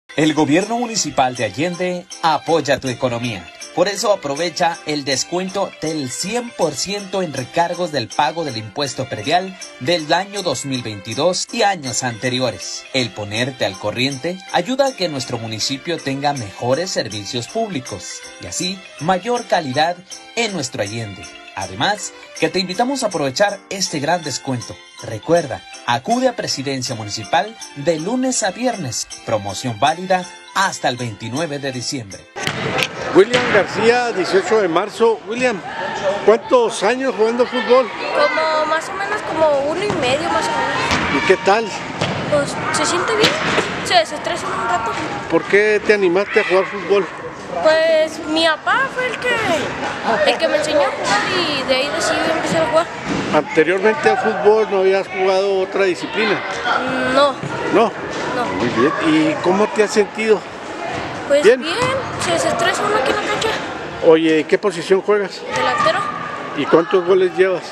El gobierno municipal de Allende apoya tu economía. Por eso aprovecha el descuento del 100% en recargos del pago del impuesto predial del año 2022 y años anteriores. El ponerte al corriente ayuda a que nuestro municipio tenga mejores servicios públicos y así mayor calidad en nuestro Allende. Además, que te invitamos a aprovechar este gran descuento. Recuerda, acude a Presidencia Municipal de lunes a viernes. Promoción válida hasta el 29 de diciembre. William García, 18 de marzo. William, ¿cuántos años jugando fútbol? Como más o menos como 1 y medio más o menos. ¿Y qué tal? Pues se siente bien, se desestresa un rato. ¿Por qué te animaste a jugar fútbol? Pues mi papá fue el que me enseñó a jugar y de ahí decidí empezar a jugar. ¿Anteriormente al fútbol no habías jugado otra disciplina? No. ¿No? No. Muy bien. ¿Y cómo te has sentido? Pues bien, se desestresa uno aquí en la cancha. Oye, ¿qué posición juegas? Delantero. ¿Y cuántos goles llevas?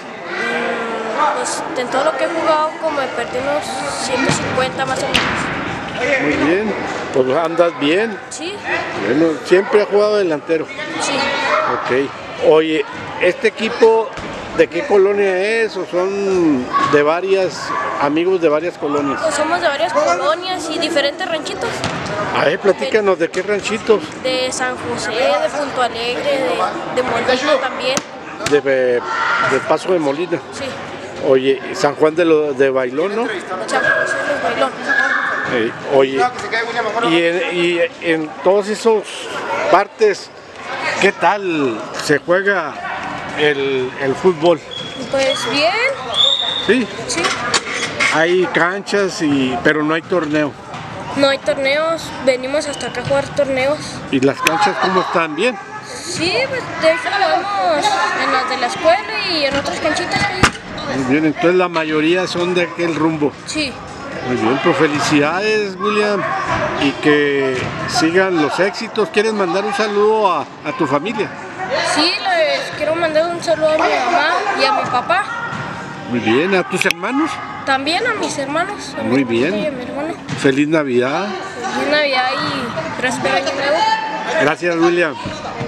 Pues en todo lo que he jugado como me perdí unos 150 más o menos. Muy bien, pues andas bien. Sí. Bueno, siempre has jugado delantero. Sí. Ok. Oye, ¿este equipo de qué colonia es o son de varias, amigos de varias colonias? Pues somos de varias colonias y diferentes ranchitos. A ver, platícanos de qué ranchitos. De San José, de Punto Alegre, de Molina también. De Paso de Molina. Sí. Oye, San Juan de Bailón, ¿no? San José de Bailón. Oye, y en todas esas partes, ¿qué tal se juega el fútbol? Pues bien. ¿Sí? Sí. Hay canchas, pero no hay torneo. No hay torneos, venimos hasta acá a jugar torneos. ¿Y las canchas cómo están? ¿Bien? Sí, pues de hecho jugamos en las de la escuela y en otras canchitas ahí. Muy bien, entonces la mayoría son de aquel rumbo. Sí. Muy bien, pues felicidades, William, y que sigan los éxitos. ¿Quieres mandar un saludo a tu familia? Sí, les quiero mandar un saludo a mi mamá y a mi papá. Muy bien, ¿a tus hermanos? También a mis hermanos. A Muy mi bien. Y a mi hermano. Feliz Navidad. Feliz Navidad y próspero año nuevo. Gracias, William.